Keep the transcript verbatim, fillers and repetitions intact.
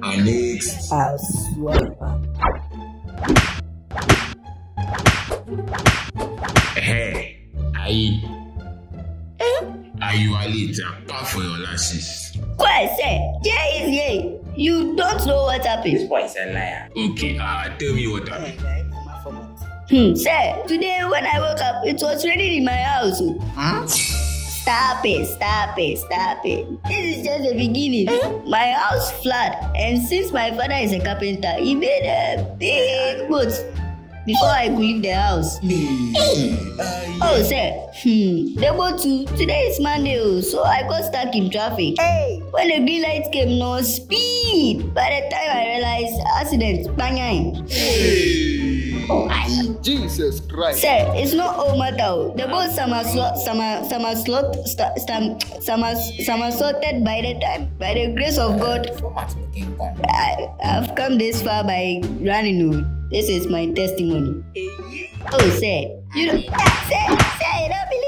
And next. I swear. Hey, I. Are you a late? Apart for your lashes. Why, sir? Yeah, is yeah. You don't know what happened. This boy is a liar. Okay, uh, tell me what happened. Hmm. Sir, today when I woke up, it was raining in my house. Huh? Stop it, stop it, stop it. This is just the beginning. My house flood, and since my father is a carpenter, he made a big boat before I could leave the house. Oh, sir. Hmm. The boat too. Today is Monday, oh, so I got stuck in traffic. Hey. When the green light came, no speed. By the time I realized, accident, bang. Oh, I. Jesus Christ. Sir, it's not all matter. The boat somersault, summer, somersault, somersaulted by the time, by the grace of God. I, I've come this far by running. This is my testimony. Oh, sir, you don't, sir, sir, you don't believe.